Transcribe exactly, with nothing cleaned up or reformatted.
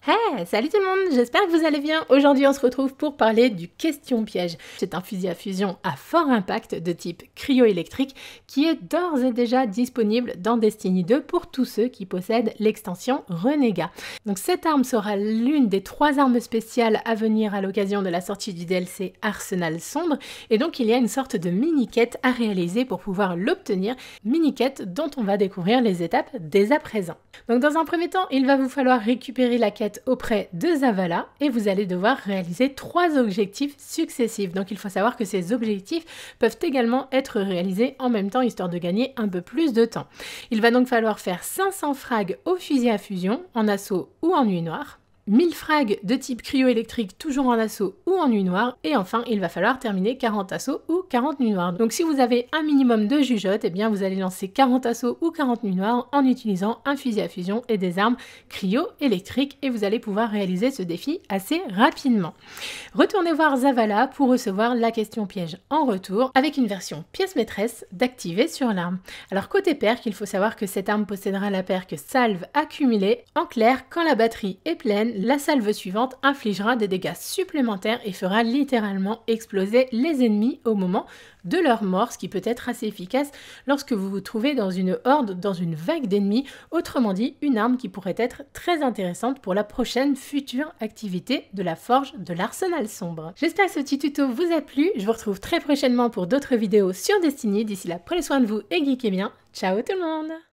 Hey, salut tout le monde, j'espère que vous allez bien. Aujourd'hui on se retrouve pour parler du question piège. C'est un fusil à fusion à fort impact de type cryo-électrique qui est d'ores et déjà disponible dans Destiny deux pour tous ceux qui possèdent l'extension Renégat. Donc cette arme sera l'une des trois armes spéciales à venir à l'occasion de la sortie du D L C Arsenal Sombre, et donc il y a une sorte de mini-quête à réaliser pour pouvoir l'obtenir, mini-quête dont on va découvrir les étapes dès à présent. Donc dans un premier temps, il va vous falloir récupérer la quête auprès de Zavala et vous allez devoir réaliser trois objectifs successifs. Donc il faut savoir que ces objectifs peuvent également être réalisés en même temps histoire de gagner un peu plus de temps. Il va donc falloir faire cinq cents frags au fusil à fusion, en assaut ou en nuit noire, mille frags de type cryo-électrique toujours en assaut ou en nuit noire, et enfin il va falloir terminer quarante assauts ou quarante nuits noires. Donc si vous avez un minimum de jugeote, eh bien vous allez lancer quarante assauts ou quarante nuits noires en utilisant un fusil à fusion et des armes cryo-électriques, et vous allez pouvoir réaliser ce défi assez rapidement. Retournez voir Zavala pour recevoir la question piège en retour, avec une version pièce maîtresse d'activer sur l'arme. Alors côté perk, il faut savoir que cette arme possédera la perk salve accumulée. En clair, quand la batterie est pleine, la salve suivante infligera des dégâts supplémentaires et fera littéralement exploser les ennemis au moment de leur mort, ce qui peut être assez efficace lorsque vous vous trouvez dans une horde, dans une vague d'ennemis, autrement dit une arme qui pourrait être très intéressante pour la prochaine future activité de la forge de l'Arsenal Sombre. J'espère que ce petit tuto vous a plu, je vous retrouve très prochainement pour d'autres vidéos sur Destiny. D'ici là, prenez soin de vous et geekez bien, ciao tout le monde!